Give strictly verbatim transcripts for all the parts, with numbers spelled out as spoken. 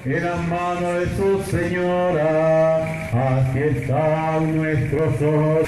en la mano de su Señora, aquí están nuestros ojos.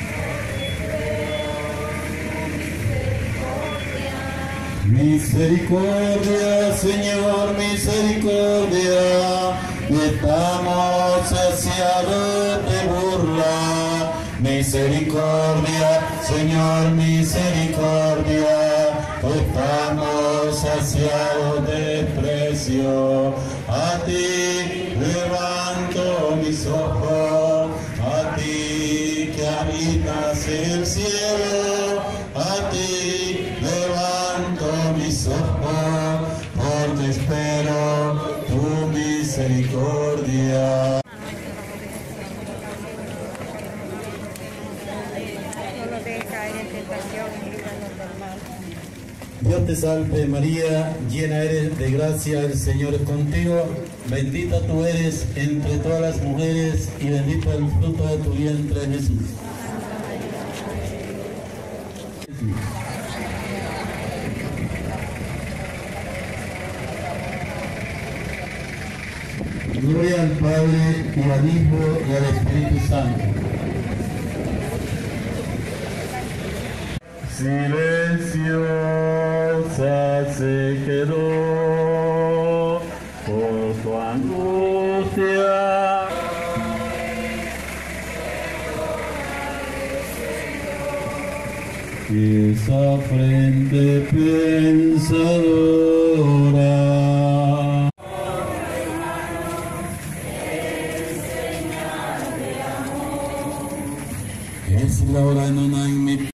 Misericordia, Señor, misericordia, estamos saciados de burla. Misericordia, Señor, misericordia, estamos saciados de desprecio. A ti levanto mis ojos, a ti que habitas en el cielo, a ti levanto mis ojos, porque espero tu misericordia. Dios te salve María, llena eres de gracia, el Señor es contigo, bendita tú eres entre todas las mujeres y bendito el fruto de tu vientre Jesús. Gloria al Padre y al Hijo y al Espíritu Santo. Silenciosa se quedó por tu angustia. Esa frente pensadora. Es la hora de nona en mi